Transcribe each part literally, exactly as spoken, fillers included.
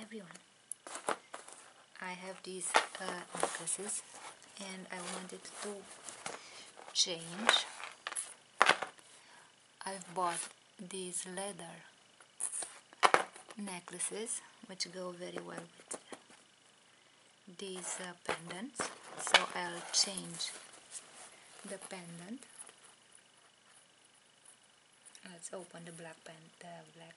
everyone. I have these uh, necklaces and I wanted to change. I've bought these leather necklaces which go very well with these uh, pendants, so I'll change the pendant. Let's open the black pen, the black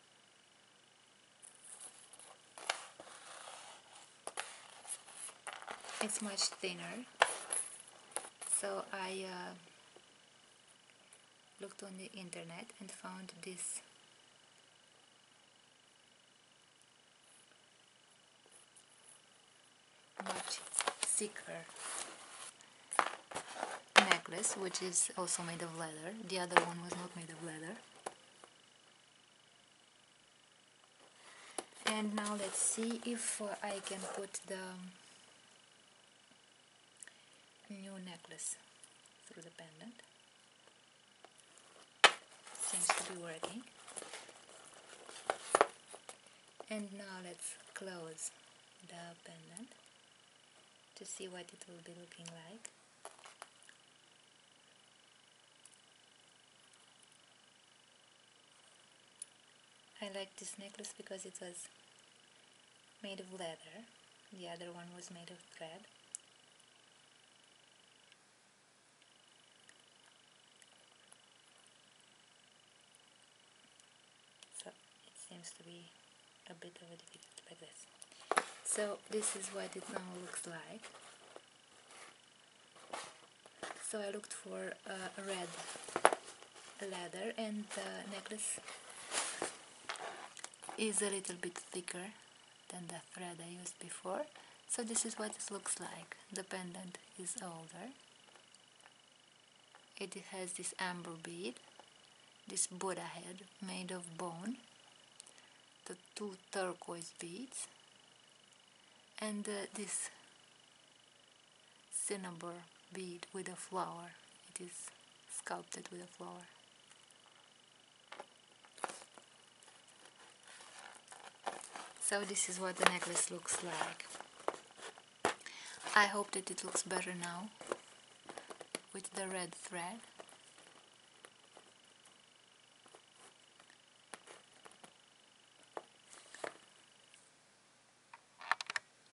it's much thinner, so I uh, looked on the internet and found this much thicker necklace, which is also made of leather. The other one was not made of leather. And now let's see if uh, I can put the new necklace through the pendant. Seems to be working. And now let's close the pendant to see what it will be looking like. I like this necklace because it was made of leather. The other one was made of thread. So it seems to be a bit of a difficult like this. So this is what it now looks like. So I looked for uh, red leather, and the necklace is a little bit thicker than the thread I used before. So this is what it looks like. The pendant is older. It has this amber bead, this Buddha head made of bone, the two turquoise beads, and uh, this cinnabar bead with a flower. It is sculpted with a flower. So this is what the necklace looks like. I hope that it looks better now with the red thread.